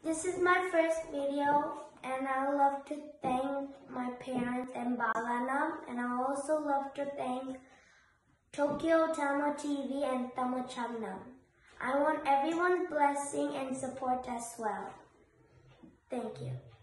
This is my first video, and I would love to thank my parents and Balanam, and I also love to thank Tokyo Tama TV and Tamachagnam. I want everyone's blessing and support as well. Thank you.